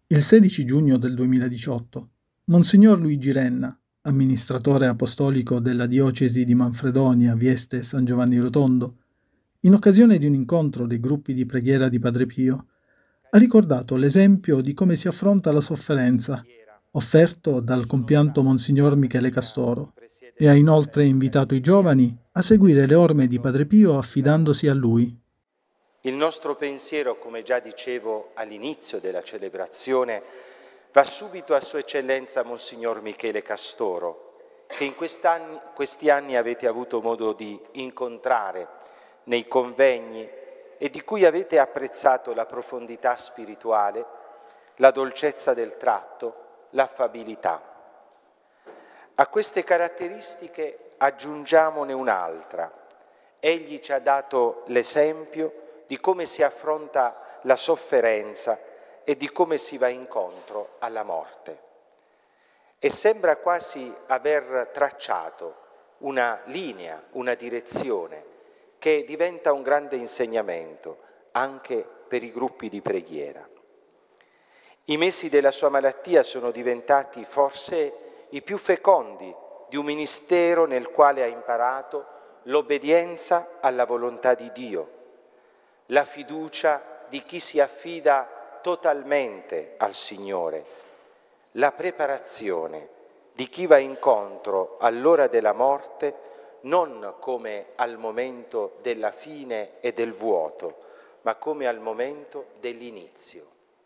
Il 16 giugno del 2018, Monsignor Luigi Renna, amministratore apostolico della diocesi di Manfredonia, Vieste San Giovanni Rotondo, in occasione di un incontro dei gruppi di preghiera di Padre Pio, ha ricordato l'esempio di come si affronta la sofferenza, offerto dal compianto Monsignor Michele Castoro, e ha inoltre invitato i giovani a seguire le orme di Padre Pio affidandosi a lui. Il nostro pensiero, come già dicevo all'inizio della celebrazione, va subito a Sua Eccellenza Monsignor Michele Castoro, che in questi anni avete avuto modo di incontrare nei convegni e di cui avete apprezzato la profondità spirituale, la dolcezza del tratto, l'affabilità. A queste caratteristiche aggiungiamone un'altra. Egli ci ha dato l'esempio di come si affronta la sofferenza e di come si va incontro alla morte. E sembra quasi aver tracciato una linea, una direzione che diventa un grande insegnamento anche per i gruppi di preghiera. I mesi della sua malattia sono diventati forse i più fecondi di un ministero nel quale ha imparato l'obbedienza alla volontà di Dio, la fiducia di chi si affida totalmente al Signore, la preparazione di chi va incontro all'ora della morte non come al momento della fine e del vuoto, ma come al momento dell'inizio.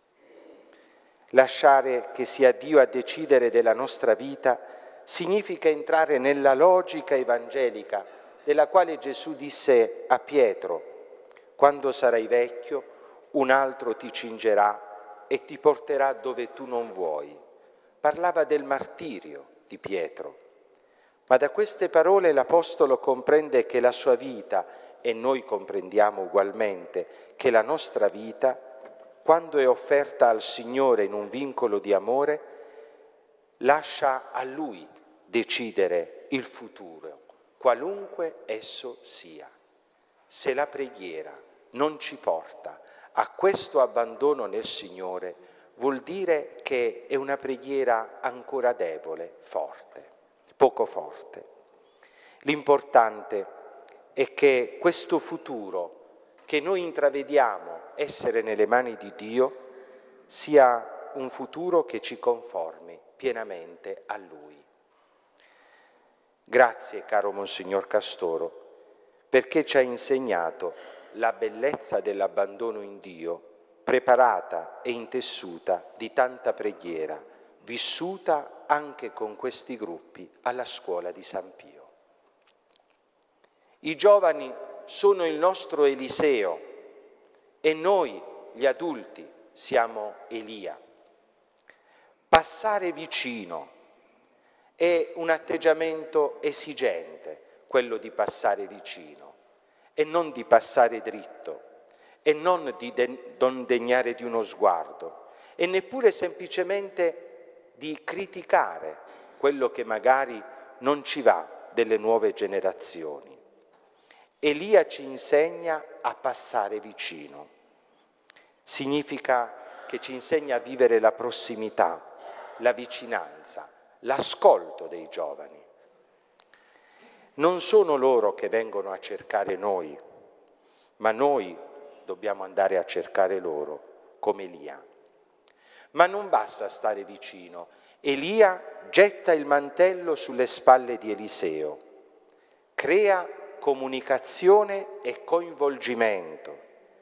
Lasciare che sia Dio a decidere della nostra vita significa entrare nella logica evangelica della quale Gesù disse a Pietro: quando sarai vecchio, un altro ti cingerà e ti porterà dove tu non vuoi. Parlava del martirio di Pietro. Ma da queste parole l'Apostolo comprende che la sua vita, e noi comprendiamo ugualmente che la nostra vita, quando è offerta al Signore in un vincolo di amore, lascia a Lui decidere il futuro, qualunque esso sia. Se la preghiera non ci porta a questo abbandono nel Signore, vuol dire che è una preghiera ancora debole, forte, poco forte. L'importante è che questo futuro che noi intravediamo essere nelle mani di Dio sia un futuro che ci conformi pienamente a Lui. Grazie, caro Monsignor Castoro, perché ci ha insegnato la bellezza dell'abbandono in Dio, preparata e intessuta di tanta preghiera, vissuta anche con questi gruppi alla scuola di San Pio. I giovani sono il nostro Eliseo e noi, gli adulti, siamo Elia. Passare vicino è un atteggiamento esigente, quello di passare vicino, e non di passare dritto, e non di non degnare di uno sguardo, e neppure semplicemente di criticare quello che magari non ci va delle nuove generazioni. Elia ci insegna a passare vicino. Significa che ci insegna a vivere la prossimità, la vicinanza, l'ascolto dei giovani. Non sono loro che vengono a cercare noi, ma noi dobbiamo andare a cercare loro, come Elia. Ma non basta stare vicino. Elia getta il mantello sulle spalle di Eliseo, crea comunicazione e coinvolgimento,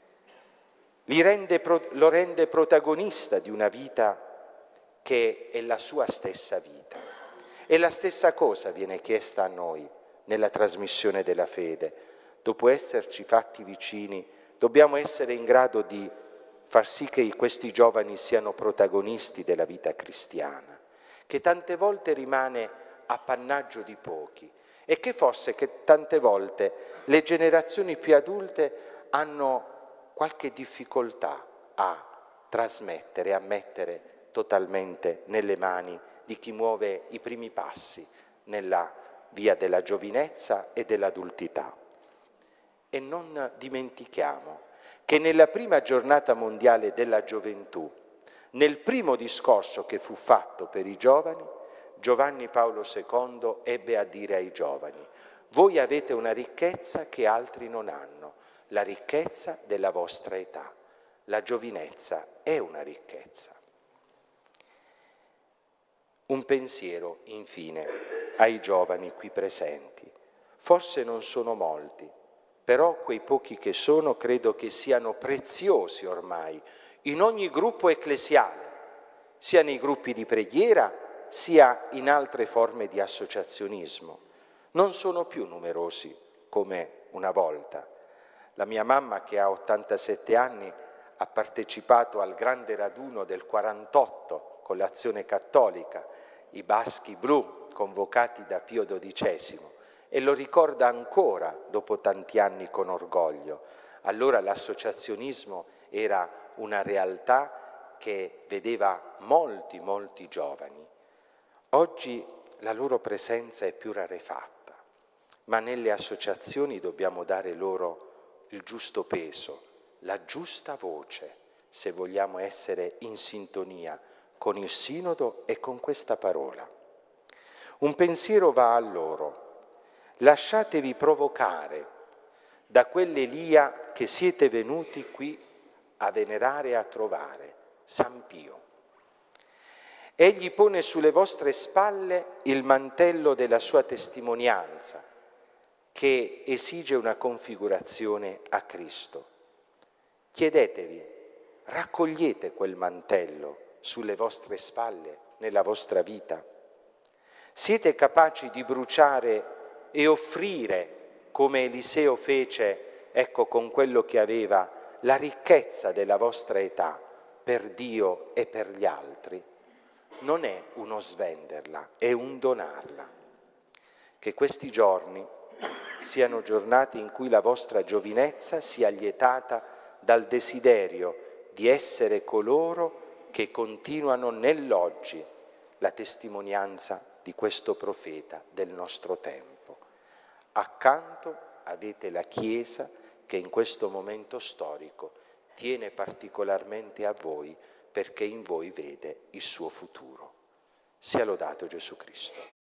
lo rende protagonista di una vita che è la sua stessa vita. E la stessa cosa viene chiesta a noi nella trasmissione della fede. Dopo esserci fatti vicini, dobbiamo essere in grado di far sì che questi giovani siano protagonisti della vita cristiana, che tante volte rimane appannaggio di pochi e che forse tante volte le generazioni più adulte hanno qualche difficoltà a trasmettere, a mettere totalmente nelle mani di chi muove i primi passi nella via della giovinezza e dell'adultità. E non dimentichiamo che nella prima giornata mondiale della gioventù, Nel primo discorso che fu fatto per i giovani, Giovanni Paolo II ebbe a dire ai giovani: voi avete una ricchezza che altri non hanno, la ricchezza della vostra età. La giovinezza è una ricchezza. Un pensiero, infine, ai giovani qui presenti. Forse non sono molti, però quei pochi che sono credo che siano preziosi ormai in ogni gruppo ecclesiale, sia nei gruppi di preghiera, sia in altre forme di associazionismo. Non sono più numerosi come una volta. La mia mamma, che ha 87 anni, ha partecipato al grande raduno del 48 con l'Azione Cattolica, i Baschi Blu, convocati da Pio XII, e lo ricorda ancora dopo tanti anni con orgoglio. Allora l'associazionismo era una realtà che vedeva molti giovani. Oggi la loro presenza è più rarefatta, ma nelle associazioni dobbiamo dare loro il giusto peso, la giusta voce, se vogliamo essere in sintonia con il Sinodo e con questa parola. Un pensiero va a loro. Lasciatevi provocare da quell'Elia che siete venuti qui a venerare e a trovare, San Pio. Egli pone sulle vostre spalle il mantello della sua testimonianza, che esige una configurazione a Cristo. Chiedetevi, raccogliete quel mantello sulle vostre spalle, nella vostra vita? Siete capaci di bruciare e offrire, come Eliseo fece, ecco, con quello che aveva, la ricchezza della vostra età per Dio e per gli altri? Non è uno svenderla, è un donarla. Che questi giorni siano giornate in cui la vostra giovinezza sia lietata dal desiderio di essere coloro che continuano nell'oggi la testimonianza di questo profeta del nostro tempo. Accanto avete la Chiesa che in questo momento storico tiene particolarmente a voi perché in voi vede il suo futuro. Sia lodato Gesù Cristo.